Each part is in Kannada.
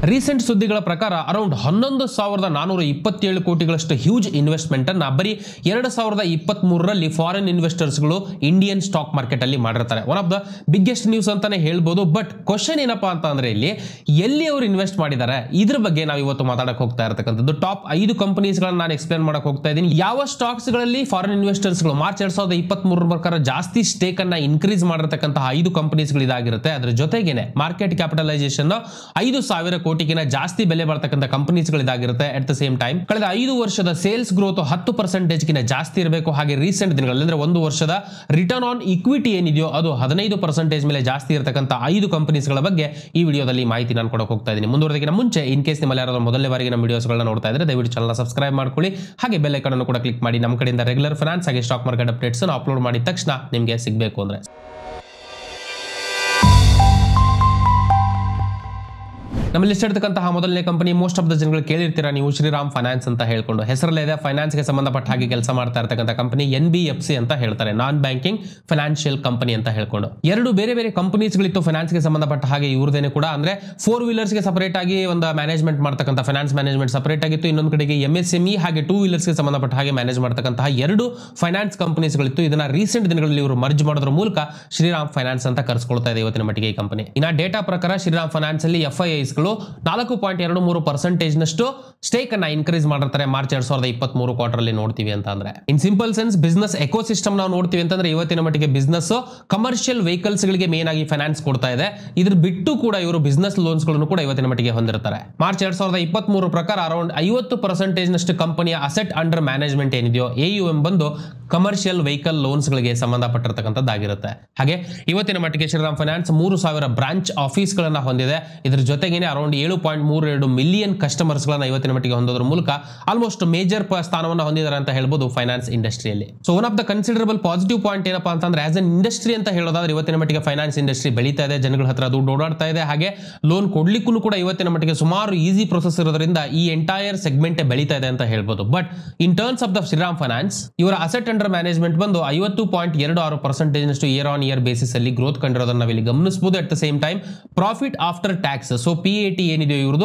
ರೀಸೆಂಟ್ ಸುದ್ದಿಗಳ ಪ್ರಕಾರ ಅರೌಂಡ್ 11,427 ಕೋಟಿಗಳಷ್ಟು ಹ್ಯೂಜ್ ಇನ್ವೆಸ್ಟ್ಮೆಂಟ್ ಅನ್ನ ಬರೀ 2023ರಲ್ಲಿ ಫಾರಿನ್ ಇನ್ವೆಸ್ಟರ್ಸ್ಗಳು ಇಂಡಿಯನ್ ಸ್ಟಾಕ್ ಮಾರ್ಕೆಟ್ ಅಲ್ಲಿ ಮಾಡಿರ್ತಾರೆ. One of the biggest news ಅಂತಾನೆ ಹೇಳ್ಬೋದು. ಬಟ್ ಕ್ವಶನ್ ಏನಪ್ಪಾ ಅಂತ ಅಂದ್ರೆ ಇಲ್ಲಿ ಎಲ್ಲಿ ಅವರು ಇನ್ವೆಸ್ಟ್ ಮಾಡಿದ್ದಾರೆ ಇದ್ರ ಬಗ್ಗೆ ನಾವು ಇವತ್ತು ಮಾತಾಡಕ್ ಹೋಗ್ತಾ ಇರತಕ್ಕಂಥದ್ದು. ಟಾಪ್ 5 ಕಂಪನೀಸ್ ಗಳನ್ನ ನಾನು ಎಕ್ಸ್ಪ್ಲೇನ್ ಮಾಡಕ್ ಹೋಗ್ತಾ ಇದ್ದೀನಿ. ಯಾವ ಸ್ಟಾಕ್ಸ್ ಗಳಲ್ಲಿ ಫಾರಿನ್ ಇನ್ವೆಸ್ಟರ್ಸ್ ಗಳು ಮಾರ್ಚ್ 2023 ಪ್ರಕಾರ ಜಾಸ್ತಿ ಸ್ಟೇಕ್ ಅನ್ನ ಇನ್ಕ್ರೀಸ್ ಮಾಡಿರತಕ್ಕಂತಹ 5 ಕಂಪನೀಸ್ ಗಳು ಇದಾಗಿರುತ್ತೆ. ಅದರ ಜೊತೆಗೇನೆ ಮಾರ್ಕೆಟ್ ಕ್ಯಾಪಿಟಲೈಸೇಷನ್ 5,000 ಕೋಟಿಗಿನ ಜಾಸ್ತಿ ಬೆಲೆ ಬರ್ತಕ್ಕಂಥ ಕಂಪನೀಸ್ ಗಳು ಇದಾಗಿರುತ್ತೆ. ಅಟ್ ದ ಸೇಮ್ ಟೈಮ್ ಕಳೆದ 5 ವರ್ಷದ ಸೇಲ್ಸ್ ಗ್ರೋತ್ 10% ಗಿನ ಜಾಸ್ತಿ ಇರಬೇಕು. ಹಾಗೆ ರೀಸೆಂಟ್ ದಿನಗಳಲ್ಲಿ ಅಂದ್ರೆ 1 ವರ್ಷದ ರಿಟರ್ನ್ ಆನ್ ಇಕ್ವಿಟಿ ಏನಿದೆಯೋ ಅದು 15% ಮೇಲೆ ಜಾಸ್ತಿ ಇರತಕ್ಕಂಥ 5 ಕಂಪನೀಸ್ ಗಳ ಬಗ್ಗೆ ಈ ವಿಡಿಯೋದಲ್ಲಿ ಮಾಹಿತಿ ನಾನು ಕೊಡಕ್ಕೆ ಹೋಗ್ತಾ ಇದ್ದೀನಿ. ಮುಂದುವರೆದಕ್ಕಿಂತ ಮುಂಚೆ ಇನ್ ಕೇಸ್ ನಿಮ್ಮಲ್ಲಿ ಯಾರಾದರೂ ಮೊದಲನೇ ಬಾರಿಗೆ ನಮ್ಮ ವಿಡಿಯೋಸ್ ಗಳನ್ನ ನೋಡ್ತಾ ಇದ್ರೆ ದಯವಿಟ್ಟು ಚಾನಲ್ ಸಬ್ಸ್ಕ್ರೈಬ್ ಮಾಡ್ಕೊಳ್ಳಿ. ಹಾಗೆ ಬೆಲ್ ಐಕಾನ್ ಅನ್ನು ಕೂಡ ಕ್ಲಿಕ್ ಮಾಡಿ. ನಮ್ಮ ಕಡೆಯಿಂದ ರೆಗ್ಯುಲರ್ ಫೈನಾನ್ಸ್ ಹಾಗೆ ಸ್ಟಾಕ್ ಮಾರ್ಕೆಟ್ ಅಪ್ಡೇಟ್ಸ್ ಅಪ್ಲೋಡ್ ಮಾಡಿದ ತಕ್ಷಣ ನಿಮಗೆ ಸಿಗಬೇಕು ಅಂದ್ರೆ ನಮ್ಮಲ್ಲಿ ಇರ್ತಕ್ಕಂತಹ ಮೊದಲನೇ ಕಂಪನಿ ಮೋಸ್ಟ್ ಆಫ್ ದ ಜನಗಳು ಕೇಳಿರ್ತೀರಾ ನೀವು, ಶ್ರೀರಾಮ್ ಫೈನಾನ್ಸ್ ಅಂತ ಹೇಳ್ಕೊಂಡು ಹೆಸರಲ್ಲೇ ಇದೆ. ಫೈನಾನ್ಸ್ ಗೆ ಸಂಬಂಧಪಟ್ಟ ಹಾಗೆ ಕೆಲಸ ಮಾಡ್ತಾ ಇರತಕ್ಕಂಥ ಕಂಪನಿ NBFC ಅಂತ ಹೇಳ್ತಾರೆ, ನಾನ್ ಬ್ಯಾಂಕಿಂಗ್ ಫೈನಾನ್ಷಿಯಲ್ ಕಂಪನಿ ಅಂತ ಹೇಳ್ಕೊಂಡು. 2 ಬೇರೆ ಬೇರೆ ಕಂಪನೀಸ್ ಗಳಿತ್ತು ಫೈನಾನ್ಸ್ ಗೆ ಸಂಬಂಧಪಟ್ಟ ಹಾಗೆ. ಇವ್ರದೇನೆ ಕೂಡ ಅಂದ್ರೆ 4 ವೀಲರ್ಸ್ ಗೆ ಸಪರೇಟ್ ಆಗಿ ಒಂದು ಮ್ಯಾನೇಜ್ಮೆಂಟ್ ಮಾಡ್ತಕ್ಕಂಥ ಫೈನಾನ್ಸ್ ಮ್ಯಾನೇಜ್ಮೆಂಟ್ ಸಪರೇಟ್ ಆಗಿತ್ತು. ಇನ್ನೊಂದು ಕಡೆಗೆ MSME ಹಾಗೆ 2 ವೀಲರ್ಸ್ ಗೆ ಸಂಬಂಧಪಟ್ಟ ಹಾಗೆ ಮ್ಯಾನೇಜ್ ಮಾಡ್ತಕ್ಕಂತಹ 2 ಫೈನಾನ್ಸ್ ಕಂಪನೀಸ್ ಗಳಿತ್ತು. ಇದನ್ನ ರೀಸೆಂಟ್ ದಿನಗಳಲ್ಲಿ ಇವರು ಮರ್ಜ್ ಮಾಡೋದ್ರ ಮೂಲಕ ಶ್ರೀರಾಮ್ ಫೈನಾನ್ಸ್ ಅಂತ ಕರೆಸ್ಕೊಳ್ತಾ ಇದೆ ಇವತ್ತಿನ ಮಟ್ಟಿಗೆ ಈ ಕಂಪನಿ. ಇನ್ನ ಡೇಟಾ ಪ್ರಕಾರ ಶ್ರೀರಾಮ್ ಫೈನಾನ್ಸ್ ಅಲ್ಲಿ FIIs 4.23% ನಷ್ಟು ಸ್ಟೇಕ್ ಅನ್ನ ಇನ್ಕ್ರೀಸ್ ಮಾಡಿರ್ತಾರೆ ಮಾರ್ಚ್ 2023 ಕ್ವಾರ್ಟರ್ ಅಲ್ಲಿ ನೋಡ್ತೀವಿ ಅಂತ ಅಂದ್ರೆ. In simple sense business ecosystem ನಾವು ನೋಡ್ತೀವಿ ಅಂತಂದ್ರೆ ಇವತ್ತಿನ ಮಟ್ಟಿಗೆ ಬಿಸ್ನೆಸ್ ಕಮರ್ಷಿಯಲ್ ವೆಹಿಕಲ್ಸ್ ಗಳಿಗೆ ಮೇನ್ ಆಗಿ ಫೈನಾನ್ಸ್ ಕೊಡ್ತಾ ಇದೆ. ಇದ್ರ ಬಿಟ್ಟು ಕೂಡ ಇವರು ಬಿಸ್ನೆಸ್ ಲೋನ್ಸ್ ಗಳನ್ನು ಕೂಡ ಇವತ್ತಿನ ಮಟ್ಟಿಗೆ ಹೊಂದಿರ್ತಾರೆ. ಮಾರ್ಚ್ 2023 ಪ್ರಕಾರ ಅರೌಂಡ್ 50% ನಷ್ಟು ಕಂಪನಿಯ ಅಸೆಟ್ ಅಂಡರ್ ಮ್ಯಾನೇಜ್ಮೆಂಟ್ ಏನಿದೆಯೋ AUM ಬಂದು ಕಮರ್ಷಿಯಲ್ ವೆಹಿಕಲ್ ಲೋನ್ಸ್ ಗಳಿಗೆ ಸಂಬಂಧಪಟ್ಟಿರತಕ್ಕಂಥದ್ದಾಗಿರುತ್ತೆ. ಹಾಗೆ ಇವತ್ತಿನ ಮಟ್ಟಿಗೆ ಶ್ರೀರಾಮ್ ಫೈನಾನ್ಸ್ 3,000 ಬ್ರಾಂಚ್ ಆಫೀಸ್ ಗಳನ್ನ ಹೊಂದಿದೆ. ಇದ್ರ ಜೊತೆಗೇನೆ ಅರೌಂಡ್ 7.32 ಮಿಲಿಯನ್ ಕಸ್ಟಮರ್ಸ್ ಗಳನ್ನ ಇವತ್ತಿನ ಮಟ್ಟಿಗೆ ಹೊಂದೋದ್ರ ಮೂಲಕ ಆಲ್ಮೋಸ್ಟ್ ಮೇಜರ್ ಸ್ಥಾನವನ್ನು ಹೊಂದಿದ್ದಾರೆ ಅಂತ ಹೇಳ್ಬೋದು ಫೈನಾನ್ಸ್ ಇಂಡಸ್ಟ್ರಿಯಲ್ಲಿ. So one of the considerable positive point ಏನಪ್ಪಾ ಅಂತಂದ್ರೆ ಆಸ್ ಅನ್ ಇಂಡಸ್ಟ್ರಿ ಅಂತ ಹೇಳೋದಾದ್ರೆ ಇವತ್ತಿನ ಮಟ್ಟಿಗೆ ಫೈನಾನ್ಸ್ ಇಂಡಸ್ಟ್ರಿ ಬೆಳೀತಾ ಇದೆ, ಜನಗಳ ಹತ್ರ ದುಡ್ಡು ಓಡಾಡ್ತಾ ಇದೆ. ಹಾಗೆ ಲೋನ್ ಕೊಡ್ಲಿಕ್ಕೂ ಕೂಡ ಇವತ್ತಿನ ಮಟ್ಟಿಗೆ ಸುಮಾರು ಈಸಿ ಪ್ರೊಸೆಸ್ ಇರೋದ್ರಿಂದ ಈ ಎಂಟೈರ್ ಸೆಗ್ಮೆಂಟ್ ಬೆಳೀತಾ ಇದೆ ಅಂತ ಹೇಳ್ಬೋದು. But in terms of the Shriram finance ಇವರ ಅಸೆಟ್ ಅಂಡರ್ ಮ್ಯಾನೇಜ್ಮೆಂಟ್ ಬಂದು 50.26% ನಷ್ಟು ಇಯರ್ ಆನ್ ಇಯರ್ ಬೇಸಿಸ್ ಅಲ್ಲಿ ಗ್ರೋತ್ ಕಂಡಿರೋದನ್ನ ನಾವಿಲ್ಲಿ ಗಮನಿಸಬಹುದು. At the same time profit after tax so PAT ಏನಿದೆ ಇವ್ರದ್ದು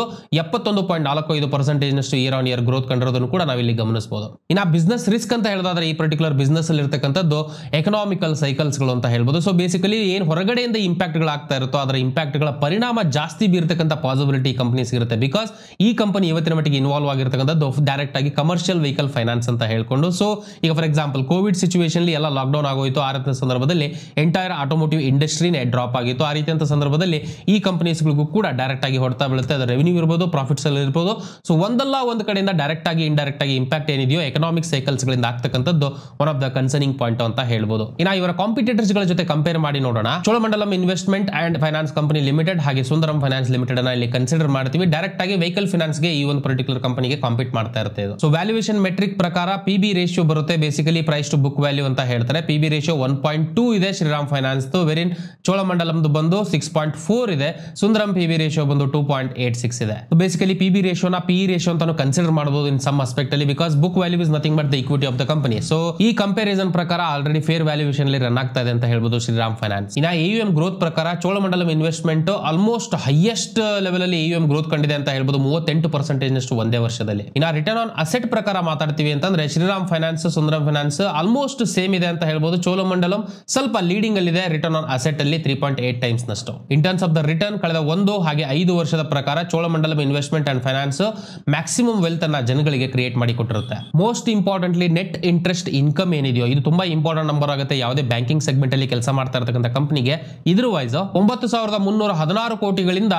71.45% ನಷ್ಟು ಇಯರ್ ಆನ್ ಇಯರ್ ಗ್ರೋತ್ ಕಂಡಿರೋದನ್ನು ಕೂಡ ನಾವಿಲ್ಲಿ ಗಮನಿಸಬಹುದು. ಇನ್ನು ಬಿಸ್ನೆಸ್ ರಿಸ್ಕ್ ಅಂತ ಹೇಳೋದಾದ್ರೆ ಈ ಪರ್ಟಿಕ್ಯುಲರ್ ಬಿಸ್ನೆಸ್ ಅಲ್ಲಿ ಇರತಕ್ಕಂಥದ್ದು ಎಕನಾಮಿಕಲ್ ಸೈಕಲ್ಸ್ ಗಳು ಅಂತ ಹೇಳ್ಬೋದು. ಸೊ ಬೇಸಿಕಲಿ ಏನ್ ಹೊರಗಡೆಯಿಂದ ಇಂಪ್ಯಾಕ್ಟ್ ಗಳು ಆಗ್ತಾ ಇರುತ್ತೋ ಅದರ ಇಂಪ್ಯಾಕ್ಟ್ ಗಳ ಪರಿಣಾಮ ಜಾಸ್ತಿ ಬೀರ್ತಕ್ಕಂಥ ಪಾಸಿಬಿಲಿಟಿ ಕಂಪನೀಸ್ ಇರುತ್ತೆ. ಬಿಕಾಸ್ ಈ ಕಂಪನಿ ಇವತ್ತಿನ ಮಟ್ಟಿಗೆ ಇನ್ವಾಲ್ವ್ ಆಗಿರ್ತಕ್ಕಂಥದ್ದು ಡೈರೆಕ್ಟ್ ಆಗಿ ಕಮರ್ಷಿಯಲ್ ವೆಹಿಕಲ್ ಫೈನಾನ್ಸ್ ಅಂತ ಹೇಳ್ಕೊಂಡು. ಸೊ ಈಗ ಫಾರ್ ಎಕ್ಸಾಂಪಲ್ ಕೋವಿಡ್ ಸಿಚುವೇಶನ್ ಎಲ್ಲ ಲಾಕ್ಡೌನ್ ಆಗೋಯ್ತು. ಆ ರೀತಿಯ ಸಂದರ್ಭದಲ್ಲಿ ಎಂಟೈರ್ ಆಟೋಮೋಟಿವ್ ಇಂಡಸ್ಟ್ರಿನೇ ಡ್ರಾಪ್ ಆಗಿತ್ತು. ಆ ರೀತಿಯಂತ ಸಂದರ್ಭದಲ್ಲಿ ಈ ಕಂಪನೀಸ್ಗಳಿಗೂ ಕೂಡ ಡೈರೆಕ್ಟ್ ಆಗಿ ಹೊಡ್ತಾ ಬೀಳುತ್ತೆ. ಅದರ ರೆವಿನ್ಯೂ ಇರ್ಬೋದು, ಪ್ರಾಫಿಟ್ಸ್ ಅಲ್ಲಿ ಇರ್ಬೋದು. ಸೊ ಒಂದಲ್ಲ ಒಂದು ಕಡೆಯಿಂದ ಡೈರೆಕ್ಟ್ ಆಗಿ ಇಂಡೈರೆಕ್ಟ್ ಆಗಿ ಇಂಪ್ಯಾಕ್ಟ್ ಏನಿದೆಯೋ ಎಕನಾಮಿಕ್ ಸೈಕಲ್ಸ್ ಗಳಿಂದ ಆಗ್ತಕ್ಕಂಥದ್ದು one of the concerning point ಅಂತ ಹೇಳ್ಬೋದು. ಇನ್ನು ಇವರ ಕಾಂಪಿಟೇಟರ್ಸ್ ಗಳ ಜೊತೆ ಕಂಪೇರ್ ಮಾಡಿ ನೋಡೋಣ. Cholamandalam investment and finance company limited ಹಾಗೆ ಸುಂದರಂ ಫೈನಾನ್ಸ್ ಲಿಮಿಟೆಡ್ ಅನ್ನ ಇಲ್ಲಿ ಕನ್ಸಿಡರ್ ಮಾಡ್ತೀವಿ. ಡೈರೆಕ್ಟ್ ಆಗಿ ವೆಹಿಕಲ್ ಫೈನಾನ್ಸ್ ಗೆ ಈ ಒಂದು ಪರ್ಟಿಕ್ಯುಲರ್ ಕಂಪನಿಗೆ ಕಾಂಪೀಟ್ ಮಾಡ್ತಾ ಇರುತ್ತೆ. ಸೊ ವ್ಯಾಲ್ಯೂಯೇಷನ್ ಮೆಟ್ರಿಕ್ ಪ್ರಕಾರ PB ರೇಷಿಯೋ ಬರುತ್ತೆ. Basically price to book value ಅಂತ ಹೇಳ್ತಾರೆ. PB ರೇಷಿಯೋ 1.2 ಇದೆ ಶ್ರೀರಾಮ್ ಫೈನಾನ್ಸ್, ವೆರಿನ್ ಚೋಳಮಂಡಲಂ ಬಂದು 6.4 ಇದೆ. ಸುಂದರಂ PB ರೇಷಿಯೋ ಬಂದು 2.86 ಇದೆ. ಬೇಸಿಕಲಿ PB ರೇಷಿಯೋನ PE ರೇಷಿಯೋ ಅಂತ ಕನ್ಸಿಡರ್ ಮಾಡಬಹುದು ಇನ್ ಸಮ್ ಆಸ್ಪೆಕ್ಟ್ ಅಲ್ಲಿ, because book value is nothing but the equity of the company. So ಈ ಕಂಪ್ಯಾರಿಸನ್ ಪ್ರಕಾರ ಆಲ್ರೆಡಿ ಫೇರ್ ವ್ಯಾಲ್ಯೂಯೇಷನ್ ಅಲ್ಲಿ ರನ್ ಆಗ್ತಾ ಇದೆ ಅಂತ ಹೇಳ್ಬೋದು ಶ್ರೀರಾಮ್ ಫೈನಾನ್ಸ್. ಇನ್ನ AUM ಗ್ರೋತ್ ಪ್ರಕಾರ Cholamandalam investment almost highest level ಅಲ್ಲಿ AUM ಗ್ರೋತ್ ಕಂಡಿದೆ ಅಂತ ಹೇಳ್ಬೋದು, 38% ನಷ್ಟು ಒಂದೇ ವರ್ಷದಲ್ಲಿ. ಇನ್ನ ರಿಟರ್ನ್ ಆನ್ ಅಸೆಟ್ ಪ್ರಕಾರ ಮಾತಾಡ್ತೀವಿ ಅಂತಂದ್ರೆ Shriram finance Sundaram finance almost same ಇದೆ ಅಂತ ಹೇಳ್ಬೋದು. ಚೋಳಮಂಡಲಂ ಸ್ವಲ್ಪ ಲೀಡಿಂಗ್ ಅಲ್ಲಿ ಇದೆ ರಿಟರ್ನ್ ಆನ್ ಅಸೆಟ್ ಅಲ್ಲಿ 3.8 ಟೈಮ್ಸ್ ನಷ್ಟು. In terms of the return ಕಳೆದ 1 ಹಾಗೆ 5 ವರ್ಷದ ಪ್ರಕಾರ Cholamandalam investment and finance maximum wealth ಅನ್ನ ಜನಗಳಿಗೆ ಕ್ರಿಯೇಟ್ ಮಾಡಿ ಕೊಟ್ಟಿರುತ್ತೆ. Most importantly net interest income ಏನಿದೆಯೋ ಇದು ತುಂಬಾ ಇಂಪಾರ್ಟೆಂಟ್ ನಂಬರ್ ಆಗುತ್ತೆ ಯಾವುದೇ ಬ್ಯಾಂಕಿಂಗ್ ಸೆಗ್ಮೆಂಟ್ ಅಲ್ಲಿ ಕೆಲಸ ಮಾಡ್ತಾ ಇರತಕ್ಕಂಥ ಕಂಪನಿಗೆ. ಇದ್ರ ವೈಸ್ 9,316 ಕೋಟಿಗಳಿಂದ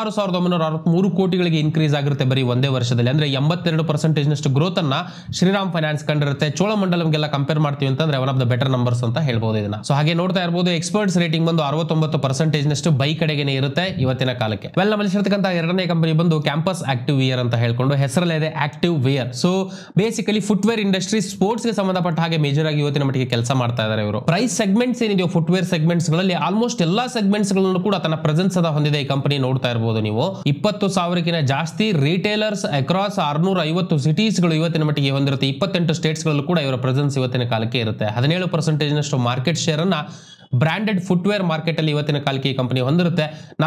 16,963 ಕೋಟಿಗಳಿಗೆ ಇನ್ಕ್ರೀಸ್ ಆಗಿರುತ್ತೆ ಬರೀ ಒಂದೇ ವರ್ಷದಲ್ಲಿ. ಅಂದ್ರೆ 82% ನಷ್ಟು ಗ್ರೋತ್ ಅನ್ನ ಶ್ರೀರಾಮ್ ಫೈನಾನ್ಸ್ ಕಂಡಿರುತ್ತೆ. ಚೋಳಮಂಡಲಂಗೆಲ್ಲ ಕಂಪೇರ್ ಮಾಡ್ತೀವಿ ಅಂತಂದ್ರೆ one of the better numbers ಅಂತ ಹೇಳ್ಬೋದು ಇದನ್ನ. ಸೊ ಹಾಗೆ ನೋಡ್ತಾ ಇರಬಹುದು ಎಕ್ಸ್ಪರ್ಟ್ಸ್ ರೇಟಿಂಗ್ ಬಂದು 69% ನಷ್ಟು ಬೈ ಕಡೆಗೆ ಇರುತ್ತೆ ಇವತ್ತಿನ ಕಾಲಕ್ಕೆ. ವೆಲ್ ನಮ್ಮಲ್ಲಿ ಇರತಕ್ಕಂಥ ಎರಡನೇ ಕಂಪನಿ ಬಂದು ಕ್ಯಾಂಪಸ್ ಆಕ್ಟಿವ್ ವೇರ್ ಅಂತ ಹೇಳ್ಕೊಂಡು ಹೆಸರಲ್ಲೇ ಇದೆ active wear. So basically footwear industry sports ಗೆ ಸಂಬಂಧಪಟ್ಟ ಹಾಗೆ ಮೇಜರ್ ಆಗಿ ಇವತ್ತಿನ ಮಟ್ಟಿಗೆ ಕೆಲಸ ಮಾಡ್ತಾ ಇದ್ದಾರೆ ಇವರು. ಪ್ರೈಸ್ ಸೆಗ್ಮೆಂಟ್ಸ್ ಏನಿದೆಯೋ ಫುಟ್ವೇರ್ ಸೆಗ್ಮೆಂಟ್ಸ್ ಗಳಲ್ಲಿ ಆಲ್ಮೋಸ್ಟ್ ಎಲ್ಲಾ ಸೆಗ್ಮೆಂಟ್ಸ್ ಗಳನ್ನು ಕೂಡ ತನ್ನ ಪ್ರೆಸೆನ್ಸ್ ಅನ್ನ ಹೊಂದಿದೆ ಈ ಕಂಪನಿ. ನೋಡ್ತಾ ಇರಬಹುದು ನೀವು 20,000ಕ್ಕಿಂತ ಜಾಸ್ತಿ ರಿಟೇಲರ್ಸ್ ಅಕ್ರಾಸ್ 650 ಸಿಟೀಸ್ ಗಳು ಇವತ್ತಿನ ಮಟ್ಟಿಗೆ ಹೊಂದಿರುತ್ತೆ. 28 ಸ್ಟೇಟ್ಸ್ ಗಳಲ್ಲೂ ಕೂಡ ಇವರ ಪ್ರೆಸೆನ್ಸ್ ಇವತ್ತಿನ ಕಾಲಕ್ಕೆ ಇರುತ್ತೆ. 17% ನಷ್ಟು ಮಾರ್ಕೆಟ್ ಶೇರ್ ಅನ್ನ ಬ್ರಾಂಡೆಡ್ ಫುಟ್ವೇರ್ ಮಾರ್ಕೆಟ್ ಅಲ್ಲಿ ಇವತ್ತಿನ ಕಾಲಕ್ಕೆ ಈ ಕಂಪನಿ ಹೊಂದಿರುತ್ತೆ.